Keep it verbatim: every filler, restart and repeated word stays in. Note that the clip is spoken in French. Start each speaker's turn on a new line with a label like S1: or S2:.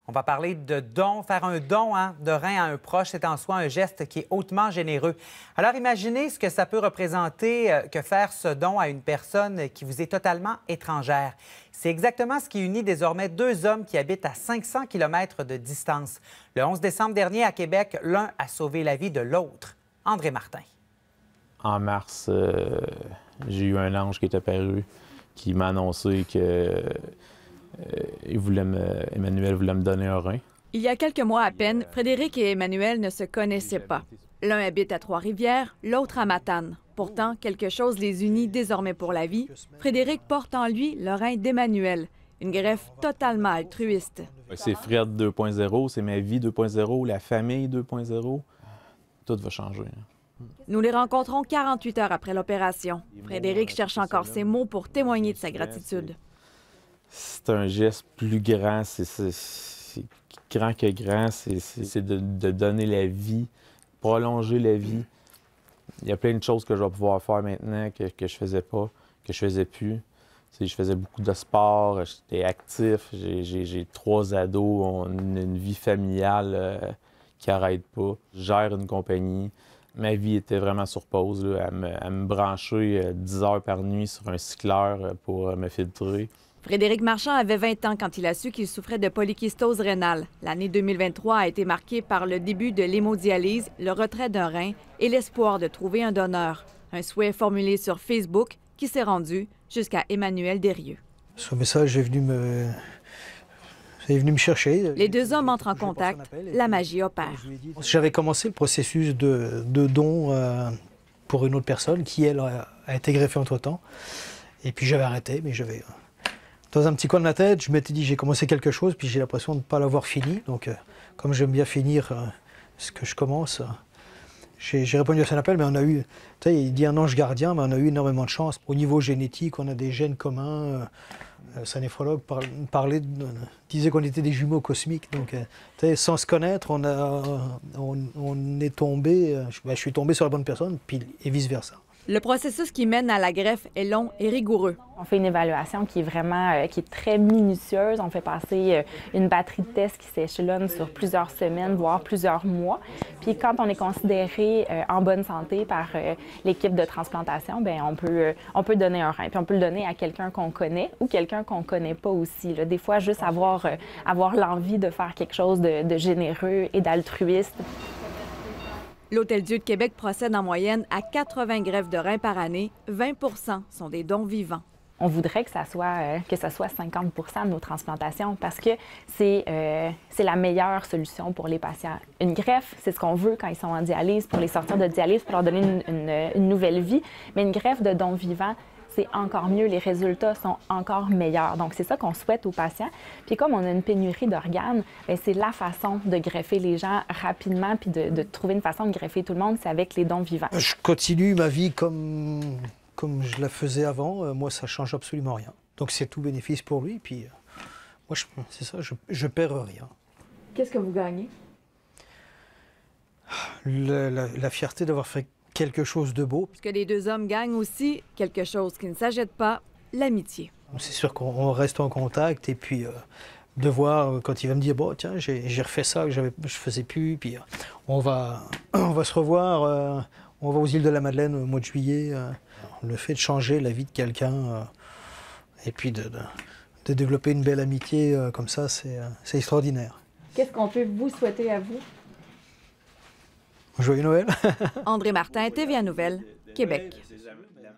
S1: On va parler de don. Faire un don hein, de rein à un proche, c'est en soi un geste qui est hautement généreux. Alors imaginez ce que ça peut représenter euh, que faire ce don à une personne qui vous est totalement étrangère. C'est exactement ce qui unit désormais deux hommes qui habitent à cinq cents kilomètres de distance. Le onze décembre dernier, à Québec, l'un a sauvé la vie de l'autre. André Martin.
S2: En mars, euh, j'ai eu un ange qui est apparu, qui m'a annoncé que euh, il voulait me, Emmanuel voulait me donner un rein.
S3: Il y a quelques mois à peine, Frédéric et Emmanuel ne se connaissaient pas. L'un habite à Trois-Rivières, l'autre à Matane. Pourtant, quelque chose les unit désormais pour la vie. Frédéric porte en lui le rein d'Emmanuel, une greffe totalement altruiste.
S2: C'est Fred deux point zéro, c'est ma vie deux point zéro, la famille deux point zéro. Tout va changer.
S3: Nous les rencontrons quarante-huit heures après l'opération. Frédéric cherche encore ses mots pour témoigner de sa gratitude.
S2: C'est un geste plus grand, c'est grand que grand, c'est de, de donner la vie, prolonger la vie. Il y a plein de choses que je vais pouvoir faire maintenant que, que je faisais pas, que je faisais plus. T'sais, je faisais beaucoup de sport, j'étais actif, j'ai trois ados, on a une vie familiale euh, qui n'arrête pas. Je gère une compagnie. Ma vie était vraiment sur pause, là, à, me, à me brancher euh, dix heures par nuit sur un cycleur euh, pour euh, me filtrer.
S3: Frédéric Marchand avait vingt ans quand il a su qu'il souffrait de polykystose rénale. L'année deux mille vingt-trois a été marquée par le début de l'hémodialyse, le retrait d'un rein et l'espoir de trouver un donneur. Un souhait formulé sur Facebook qui s'est rendu jusqu'à Emmanuel Desrieux.
S4: Ce message est venu me... est venu me chercher.
S3: Les deux hommes entrent en contact. La magie opère.
S4: J'avais commencé le processus de, de don euh, pour une autre personne qui, elle, a, a été greffée entre-temps. Et puis j'avais arrêté, mais j'avais... Dans un petit coin de la tête, je m'étais dit j'ai commencé quelque chose, puis j'ai l'impression de ne pas l'avoir fini. Donc, euh, comme j'aime bien finir euh, ce que je commence, euh, j'ai répondu à son appel, mais on a eu, tu sais, il dit un ange gardien, mais on a eu énormément de chance. Au niveau génétique, on a des gènes communs. Euh, sa néphrologue par, parlait, de, disait qu'on était des jumeaux cosmiques. Donc, euh, tu sais, sans se connaître, on, a, on, on est tombé, euh, je, ben, je suis tombé sur la bonne personne, puis, et vice-versa.
S3: Le processus qui mène à la greffe est long et rigoureux.
S5: On fait une évaluation qui est vraiment euh, qui est très minutieuse. On fait passer euh, une batterie de tests qui s'échelonne sur plusieurs semaines, voire plusieurs mois. Puis quand on est considéré euh, en bonne santé par euh, l'équipe de transplantation, bien, on peut, euh, on peut donner un rein. Puis on peut le donner à quelqu'un qu'on connaît ou quelqu'un qu'on ne connaît pas aussi. Là. Des fois, juste avoir, euh, avoir l'envie de faire quelque chose de, de généreux et d'altruiste.
S3: L'Hôtel-Dieu de Québec procède en moyenne à quatre-vingts greffes de reins par année. vingt pour cent sont des dons vivants.
S5: On voudrait que ça soit, euh, que ça soit cinquante pour cent de nos transplantations parce que c'est euh, la meilleure solution pour les patients. Une greffe, c'est ce qu'on veut quand ils sont en dialyse, pour les sortir de dialyse, pour leur donner une, une, une nouvelle vie. Mais une greffe de dons vivants, c'est encore mieux, les résultats sont encore meilleurs. Donc, c'est ça qu'on souhaite aux patients. Puis comme on a une pénurie d'organes, c'est la façon de greffer les gens rapidement puis de, de trouver une façon de greffer tout le monde, c'est avec les dons vivants.
S4: Je continue ma vie comme, comme je la faisais avant. Moi, ça ne change absolument rien. Donc, c'est tout bénéfice pour lui. Puis, moi, c'est ça, je ne perds rien.
S3: Qu'est-ce que vous gagnez?
S4: La, la, la fierté d'avoir fait quelque chose de beau.
S3: Ce que les deux hommes gagnent aussi, quelque chose qui ne s'achète pas, l'amitié.
S4: C'est sûr qu'on reste en contact et puis euh, de voir quand il va me dire bon tiens j'ai refait ça que j'avais je faisais plus puis euh, on va on va se revoir euh, on va aux îles de la Madeleine au mois de juillet. Euh, le fait de changer la vie de quelqu'un euh, et puis de, de, de développer une belle amitié euh, comme ça c'est euh, c'est extraordinaire.
S3: Qu'est-ce qu'on peut vous souhaiter à vous?
S4: Joyeux Noël.
S3: André Martin, T V A Nouvelles, Québec.